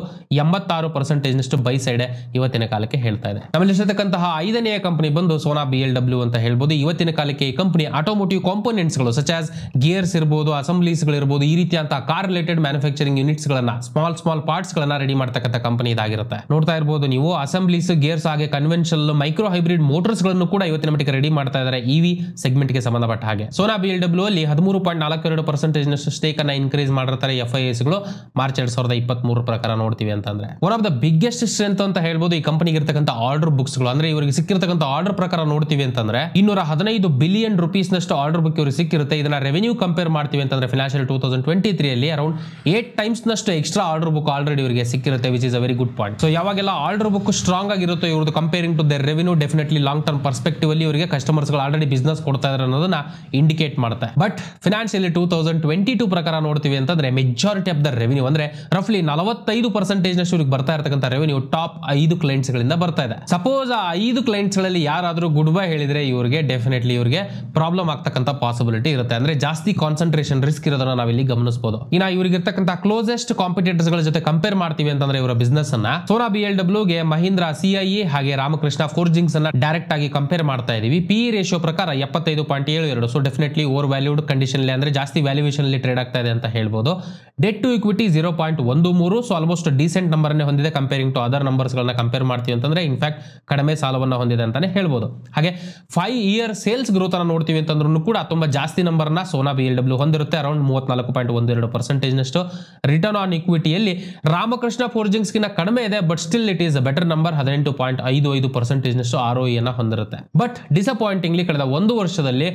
86% ಬೈ ಸೈಡ್ ಇವತ್ತಿನ ಕಾಲಕ್ಕೆ ಹೇಳ್ತಾ ಇದೆ. ನಮ್ಮಲ್ಲಿ ಇರತಕ್ಕಂತಹ 5ನೇ ಕಂಪನಿ ಬಂದು ಸೋನಾ BLW ಅಂತ ಹೇಳ್ಬೋದು. ಇವತ್ತಿನ ಕಾಲಕ್ಕೆ ಈ ಕಂಪನಿ ಆಟೋಮೋಟಿವ್ ಕಾಂಪೋನೆಂಟ್ಸ್ ಗಳು ಸಚ್ ಆಸ್ ಗಿಯರ್ಸ್ ಇರಬಹುದು, ಅಸೆಂಬ್ಲೀಸ್ ಗಳು ಇರಬಹುದು, ಈ ರೀತಿಯಂತಹ ಕಾರ್ ರಿಲೇಟೆಡ್ ಮ್ಯಾನುಫ್ಯಾಕ್ಚರಿಂಗ್ ಯೂನಿಟ್ಸ್ ಗಳನ್ನ ಸ್ಮಾಲ್ ಪಾರ್ಟ್ಸ್ ಗಳನ್ನ ರೆಡಿ ಮಾಡತಕ್ಕಂಥ ಕಂಪನಿ ಇದಾಗಿರುತ್ತೆ. ನೋಡ್ತಾ ಇರಬಹುದು ನೀವು ಅಸೆಂಬ್ಲೀಸ್, ಗಿಯರ್ಸ್ ಹಾಗೆ ಕನ್ವೆನ್ಷನಲ್ ಮೈಕ್ರೋ ಹೈಬ್ರಿಡ್ ಮೋಟರ್ಸ್ ಗಳನ್ನು ಕೂಡ ಇವತ್ತಿನ ಮಟ್ಟಿಗೆ ರೆಡಿ ಮಾಡ್ತಾ ಇದ್ದಾರೆ EV ಸೆಗ್ಮೆಂಟ್ ಗೆ ಸಂಬಂಧಪಟ್ಟ ಹಾಗೆ. ಸೋನಾ BLW ಅಲ್ಲಿ 13.42% ಸ್ಟೇಕ್ ಅನ್ನ ಇನ್ಕ್ರೀಸ್ ಮಾಡಿರ್ತಾರೆ FIS ಗಳು ಮಾರ್ಚ್ 2023 ಪ್ರಕಾರ ನೋಡ್ತೀವಿ ಅಂತಂದ್ರೆ. One of the biggest strength ಅಂತ ಹೇಳ್ಬೋದು ಈ ಕಂಪನಿಗೆ ಇರತಕ್ಕಂಥ ಆರ್ಡರ್ ಬುಕ್ಸ್ ಗಳು. ಅಂದ್ರೆ ಇವರಿಗೆ ಸಿಕ್ಕಿರತಕ್ಕಂಥ ಆರ್ಡರ್ ಪ್ರಕಾರ ನೋಡ್ತೀವಿ ಅಂತಂದ್ರೆ 215 ಬಿಲಿಯನ್ ರೂಪೀಸ್ ನಷ್ಟು ಆರ್ಡರ್ ಬುಕ್ ಇವರಿಗೆ ಸಿಕ್ಕಿರುತ್ತೆ. ಇದನ್ನ ರೆವೆನ್ಯೂ ಕಂಪೇರ್ ಮಾಡ್ತೀವಿ ಅಂತಂದ್ರೆ ಫಿನಾನ್ಷಿಯಲ್ 2023 ಅಲ್ಲಿ ಅರೌಂಡ್ 8 ಟೈಮ್ಸ್ ನಷ್ಟು ಎಕ್ಸ್ಟ್ರಾ ಆರ್ಡರ್ ಬುಕ್ ಆಲ್ರೆಡಿ ಇವರಿಗೆ ಸಿಕ್ಕಿರುತ್ತೆ, which is a very good point. So ಯಾವಾಗೆಲ್ಲ ಆರ್ಡರ್ ಬುಕ್ ಸ್ಟ್ರಾಂಗ್ ಆಗಿರುತ್ತೋ ಇವ್ರದ್ದು comparing to their revenue definitely long term perspective ಅಲ್ಲಿ ಇವರಿಗೆ ಕಸ್ಟಮರ್ಸ್ ಗಳು ಆಲ್ರೆಡಿ ಬಿಸ್ನೆಸ್ ಕೊಡ್ತಾ ಇದ್ದಾರೆ ಅನ್ನೋದನ್ನ ಇಂಡಿಕೇಟ್ ಮಾಡುತ್ತೆ. ಬಟ್ ಫಿನಾನ್ಷಿಯಲ್ 2022 ಪ್ರಕಾರ ನೋಡ್ತೀವಿ ಅಂತಂದ್ರೆ ಮೆಜಾರಿಟಿ ಆಫ್ ದ ರೆವಿನ್ಯೂ ಅಂದ್ರೆ ರಫ್ಲಿ 45% ನಷ್ಟು ಇವ್ರಿಗೆ ಬರ್ತಾ ಇರತಕ್ಕಂಥ ರೆವಿನ್ಯೂ ಟಾಪ್ 5 ಕ್ಲೈಂಟ್ಸ್ ಗಳಿಂದ ಬರ್ತಾ ಇದೆ. ಸಪೋಸ್ ಆ 5 ಕ್ಲೈಂಟ್ಸ್ ಗಳಲ್ಲಿ ಯಾರಾದ್ರೂ ಗುಡ್ ಬೈ ಹೇಳಿದ್ರೆ ಇವ್ರಿಗೆ ಡೆಫಿನೆಟ್ಲಿ ಇವ್ರಿಗೆ ಪ್ರಾಬ್ಲಮ್ ಆಗ್ತಕ್ಕಂಥ ಪಾಸಿಬಿಲಿಟಿ ಇರುತ್ತೆ. ಅಂದ್ರೆ ಜಾಸ್ತಿ ಕಾನ್ಸಂಟ್ರೇಷನ್ ರಿಸ್ಕ್ ಇರೋದನ್ನ ನಾವಿಲ್ಲಿ ಗಮನಿಸಬಹುದು. ಇನ್ನ ಇವ್ರಿಗೆ ಇರ್ತಕ್ಕಂಥ ಕ್ಲೋಸೆಸ್ಟ್ ಕಾಂಪಿಟೇಟರ್ಸ್ ಗಳ ಜೊತೆ ಕಂಪೇರ್ ಮಾಡ್ತೀವಿ ಅಂತಂದ್ರೆ ಇವರ ಬಿಸ್ನೆಸ್ ಅನ್ನ ಸೋನಾ BLW ಗೆ ಮಹೀಂದ್ರಾ CIE ಹಾಗೆ ರಾಮಕೃಷ್ಣ ಫೋರ್ಜಿಂಗ್ಸ್ ಅನ್ನ ಡೈರೆಕ್ಟ್ ಆಗಿ ಕಂಪೇರ್ ಮಾಡ್ತಾ ಇದೀವಿ. PE ರೇಷಿಯೋ ಪ್ರಕಾರ 75.72. So definitely over valued condition ಅಂದ್ರೆ ಜಾಸ್ತಿ ವ್ಯಾಲ್ಯೂಯೇಷನ್ ಅಲ್ಲಿ ಟ್ರೇಡ್ ಆಗ್ತಾ ಇದೆ ಅಂತ ಹೇಳ್ಬೋದು. Debt to equity 0.13. So almost decent number ಅನ್ನೇ ಹೊಂದಿದೆ ಕಂಪೇರಿಂಗ್ ಟು ಅದರ್ ನಂಬರ್ಸ್ ಗಳನ್ನ ಕಂಪೇರ್ ಮಾಡ್ತೀವಿ ಅಂತಂದ್ರೆ ಇನ್ಫ್ಯಾಕ್ಟ್ ಕಡಿಮೆ ಸಾಲವನ್ನ ಹೊಂದಿದೆ ಅಂತಾನೆ ಹೇಳ್ಬೋದು. ಹಾಗೆ 5 ಇಯರ್ ಸೇಲ್ಸ್ ಗ್ರೋತ್ ಅನ್ನ ನೋಡ್ತೀವಿ ಅಂತಂದ್ರೂ ಕೂಡ ತುಂಬಾ ಜಾಸ್ತಿ ನಂಬರ್ ನ ಸೋನಾ BLW ಹೊಂದಿರುತ್ತೆ. ಅರೌಂಡ್ 34.12% ನಷ್ಟು. ರಿಟರ್ನ್ ಆನ್ ಇಕ್ವಿಟಿಯಲ್ಲಿ ರಾಮಕೃಷ್ಣ ಫೋರ್ಜಿಂಗ್ಸ್ ಗಿನ್ನ ಕಡಿಮೆ ಇದೆ, but still it is better number. 18.55% ನಷ್ಟು ROE ಅನ್ನ ಹೊಂದಿರುತ್ತೆ. ಬಟ್ ಡಿಸಪಾಯಿಂಟಿಂಗ್ಲಿ ಕಳೆದ ಒಂದು ವರ್ಷದಲ್ಲಿ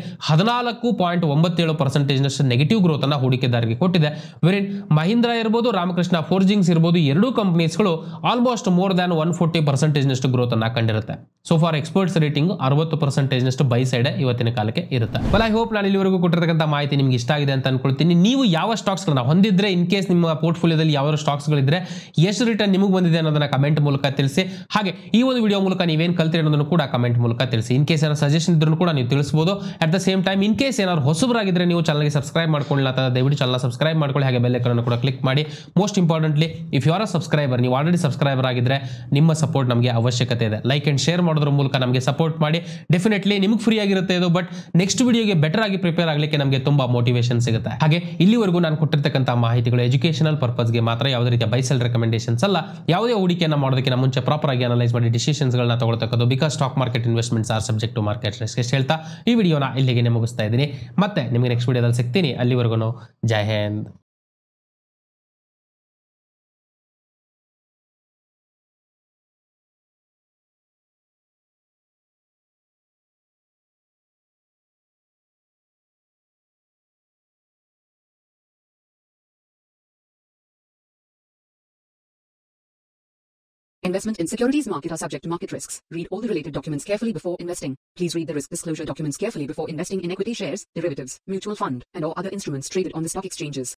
14.97% ನಷ್ಟು ನೆಗೆಟಿವ್ ಗ್ರೋತ್ ಅನ್ನ ಹೂಡಿಕೆದಾರರಿಗೆ ಕೊಟ್ಟಿದೆ. ವೆರಿನ್ ಮಹೀಂದ್ರಾ ಇರಬಹುದು, ರಾಮಕೃಷ್ಣ ಫೋರ್ಜಿಂಗ್ಸ್ ಇರಬಹುದು, ಎರಡೂ ಕಂಪನೀಸ್ಗಳು ಆಲ್ಮೋಸ್ಟ್ ಮೋರ್ ದ್ಯಾನ್ 140% ನಷ್ಟು ಗ್ರೋತ್ ಅನ್ನ ಕಂಡಿರುತ್ತೆ. ಸೊ ಫಾರ್ ಎಕ್ಸ್ಪರ್ಟ್ಸ್ ರೇಟಿಂಗ್ 60% ನಷ್ಟು ಬೈ ಸೈಡ್ ಇವತ್ತಿನ ಕಾಲಕ್ಕೆ ಇರುತ್ತೆ. ಬಟ್ ಐ ಹೋಪ್ ನಾನು ಇಲ್ಲಿವರೆಗೂ ಕೊಟ್ಟಿರ್ತಕ್ಕಂಥ ಮಾಹಿತಿ ನಿಮ್ಗೆ ಇಷ್ಟ ಆಗಿದೆ ಅಂತ ಅನ್ಕೊಳ್ತೀನಿ. ನೀವು ಯಾವ ಸ್ಟಾಕ್ಸ್ ಗಳನ್ನ ಹೊಂದಿದ್ರೆ, ಇನ್ ಕೇಸ್ ನಿಮ್ಮ ಪೋರ್ಟ್ಫೋಲಿಯೋದಲ್ಲಿ ಯಾವ ಸ್ಟಾಕ್ಸ್ ಗಳಿದ್ರೆ ಎಷ್ಟು ರಿಟರ್ನ್ ನಿಮಗೆ ಬಂದಿದೆ ಅನ್ನೋದನ್ನ ಕಮೆಂಟ್ ಮೂಲಕ ತಿಳಿಸಿ. ಹಾಗೆ ಈ ಒಂದು ವಿಡಿಯೋ ಮೂಲಕ ನೀವೇನು ಕಲ್ತಿರಿ ಅನ್ನೋದನ್ನು ಕೂಡ ಕಮೆಂಟ್ ಮೂಲಕ ತಿಳಿಸಿ. ಇನ್ ಕೇಸ್ ಏನಾದ್ರು ಸಜೆಷನ್ ಇದ್ರೂ ಕೂಡ ನೀವು ತಿಳಿಸಬಹುದು. At the same time in case ಏನಾದ್ರು ಹೊಸಬರಾಗಿದ್ರೆ ನೀವು ಚಾನಲ್ಗೆ ಸಬ್ಸ್ಕ್ರೈಬ್ ಮಾಡ್ಕೊಳ್ಳಿಲ್ಲ ಅಂತ ದಯವಿಟ್ಟು ಚಾನಲ್ ಸಬ್ಸ್ಕ್ರೈಬ್ ಮಾಡ್ಕೊಳ್ಳಿ. ಹಾಗೆ ಬೆಲ್ ಐಕಾನ್ ಕೂಡ ಕ್ಲಿಕ್ ಮಾಡಿ. Most importantly if you are a subscriber, ನೀವು ಆಲ್ರೆಡಿ ಸಬ್ಸ್ಕ್ರೈಬರ್ ಆಗಿದ್ರೆ ನಿಮ್ಮ ಸಪೋರ್ಟ್ ನಮಗೆ ಅವಶ್ಯಕತೆ ಇದೆ. ಲೈಕ್ ಅಂಡ್ ಶೇರ್ ಮಾಡೋದ್ರ ಮೂಲಕ ನಮಗೆ ಸಪೋರ್ಟ್ ಮಾಡಿ. ಡೆಫಿನೆಟ್ಲಿ ನಿಮಗೆ ಫ್ರೀ ಆಗಿರುತ್ತೆ ಇದು, ಬಟ್ ನೆಕ್ಸ್ಟ್ ವಿಡಿಯೋಗೆ ಬೆಟರ್ ಆಗಿ ಪ್ರಿಪೇರ್ ಆಗಲಿಕ್ಕೆ ನಮಗೆ ತುಂಬಾ ಮೋಟಿವೇಶನ್ ಸಿಗುತ್ತೆ. ಹಾಗೆ ಇಲ್ಲಿವರೆಗೂ ನಾನು ಕೊಟ್ಟಿರ್ತಕ್ಕಂಥ ಮಾಹಿತಿಗಳು ಎಜುಕೇಶನಲ್ ಪರ್ಪಸ್ಗೆ ಮಾತ್ರ, ಯಾವುದೇ ರೀತಿಯ ಬೈ ಸೆಲ್ ರೆಕಮೆಂಡೇಶನ್ಸ್ ಅಲ್ಲ. ಯಾವುದೇ ಹೂಡಿಕೆಯನ್ನು ಮಾಡೋದಕ್ಕಿಂತ ಮುಂಚೆ ಪ್ರಾಪರ್ ಆಗಿ ಅನಲೈಸ್ ಮಾಡಿ ಡಿಸಿಷನ್ಸ್ ಗಳನ್ನ ತಗೊಳ್ತಕ್ಕದ್ದು. Because stock market investments are subject to market risk ಹೇಳ್ತಾ ಈ ವಿಡಿಯೋನ ಇಲ್ಲಿಗೆ ಮುಗಿಸ್ತಾ ಇದ್ದೀನಿ. ಮತ್ತೆ ನಿಮಗೆ ನೆಕ್ಸ್ಟ್ ವಿಡಿಯೋದಲ್ಲಿ ಸಿಗ್ತೀನಿ. ಅಲ್ಲಿವರೆಗೂ ಜೈ Hind. Investment in securities market are subject to market risks. Read all the related documents carefully before investing. Please read the risk disclosure documents carefully before investing in equity shares, derivatives, mutual fund, and or other instruments traded on the stock exchanges.